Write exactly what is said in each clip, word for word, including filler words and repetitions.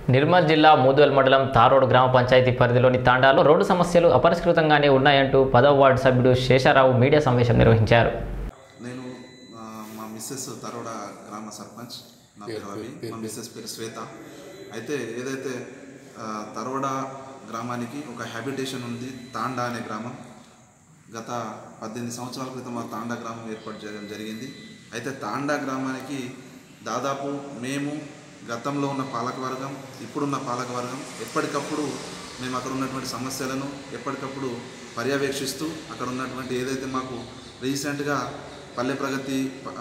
నిర్మల్ జిల్లా మూదోల్ మండలం తారోడ్ గ్రామ పంచాయతీ పరిధిలోని తాండాలో రోడ్డు సమస్యలు అపరిష్కృతంగానే ఉన్నాయంటూ పదవ వార్డు సభ్యుడు శేషారావు మీడియా సమావేశం నిర్వహించారు. నేను మా మిస్సెస్ తరోడ గ్రామ సర్పంచ్, నా పేరు రవి, మా మిస్సెస్ పేరు శ్వేత. అయితే ఏదైతే తరోడ గ్రామానికి ఒక హ్యాబిటేషన్ ఉంది, తాండా అనే గ్రామం. గత పద్దెనిమిది సంవత్సరాల క్రితం ఆ తాండా గ్రామం ఏర్పాటు చేయడం జరిగింది. అయితే తాండా గ్రామానికి దాదాపు మేము గతంలో ఉన్న పాలకవర్గం, ఇప్పుడున్న పాలకవర్గం ఎప్పటికప్పుడు మేము అక్కడ ఉన్నటువంటి సమస్యలను ఎప్పటికప్పుడు పర్యవేక్షిస్తూ అక్కడ ఉన్నటువంటి ఏదైతే మాకు రీసెంట్గా పల్లె ప్రగతి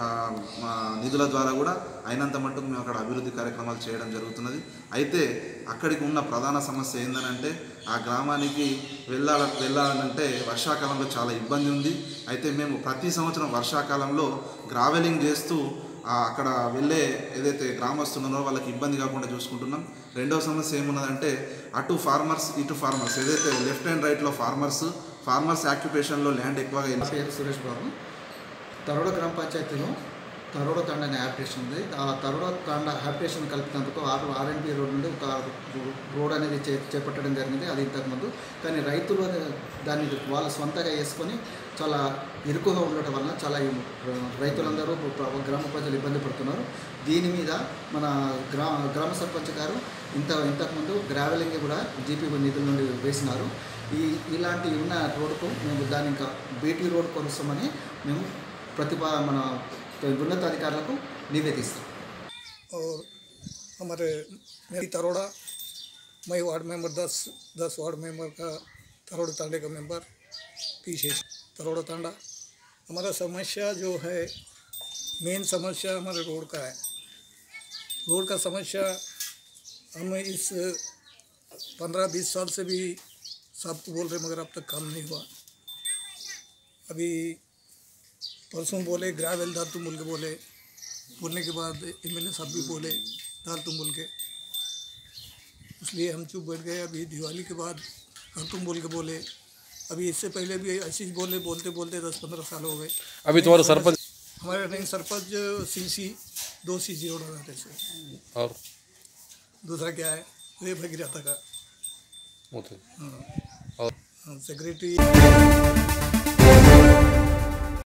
నిధుల ద్వారా కూడా అయినంత మట్టుకు మేము అక్కడ అభివృద్ధి కార్యక్రమాలు చేయడం జరుగుతున్నది. అయితే అక్కడికి ఉన్న ప్రధాన సమస్య ఏంటంటే ఆ గ్రామానికి వెళ్ళాల వెళ్ళాలంటే వర్షాకాలంలో చాలా ఇబ్బంది ఉంది. అయితే మేము ప్రతి సంవత్సరం వర్షాకాలంలో గ్రావెలింగ్ చేస్తూ అక్కడ వెళ్ళే ఏదైతే గ్రామస్తున్నదో వాళ్ళకి ఇబ్బంది కాకుండా చూసుకుంటున్నాం. రెండవ సమస్య ఏమున్నదంటే అటు ఫార్మర్స్ ఇటు ఫార్మర్స్ ఏదైతే లెఫ్ట్ అండ్ రైట్లో ఫార్మర్స్ ఫార్మర్స్ ఆక్యుపేషన్లో ల్యాండ్ ఎక్కువగా. నా పేరు సురేష్ బాబు. తరోడ గ్రామ పంచాయతీలో తరోడ తాండా అనే హ్యాబిటేషన్ ఉంది. ఆ తరోడ తాండా హ్యాబిటేషన్ కలిపినందుకు ఆరు ఆర్ఎన్బి రోడ్ నుండి ఒక రోడ్ అనేది చే చేపట్టడం జరిగింది. అది ఇంతకుముందు కానీ రైతులు దాన్ని వాళ్ళ సొంతగా వేసుకొని చాలా ఇరుకుగా ఉండటం వలన చాలా రైతులందరూ గ్రామ ప్రజలు ఇబ్బంది పడుతున్నారు. దీని మీద మన గ్రామ గ్రామ సర్పంచ్ గారు ఇంత ఇంతకుముందు గ్రావెలింగ్ కూడా జీపీ నిధుల నుండి వేసినారు. ఈ ఇలాంటి ఉన్న రోడ్డుకు మేము దాని ఇంకా బీటీ రోడ్ కొలుస్తామని మేము प्रतिभा मन ఉన్నతాధికారులకు నివేదిస్తాం. और हमारे मेरी तरोड़ा मैं वार्ड मेंबर दस दस वार्ड मेंबर का तरोड़ा तांडे का मेंबर पीछे तरोड़ा तांडा. हमारा समस्या जो है मेन समस्या हमारे रोड का है. रोड का समस्या हम इस पंद्रह बीस साल से भी सब बोल रहे मगर अब तक काम नहीं हुआ. अभी परसों बोले ग्रावेल डाल तुम बोल के बोले बोलने के बाद एम एल ए साहब भी बोले डाल तुम बोल के, इसलिए हम चुप बैठ गए. अभी दिवाली के बाद कर तुम बोल के बोले. अभी इससे पहले भी ऐसे ही बोले बोलते बोलते दस पंद्रह साल हो गए. अभी तुम्हारा सरपंच हमारे नहीं सरपंच सी सी दो सी जी और से और दूसरा क्या है वे भगीरथा का और सेक्रेटरी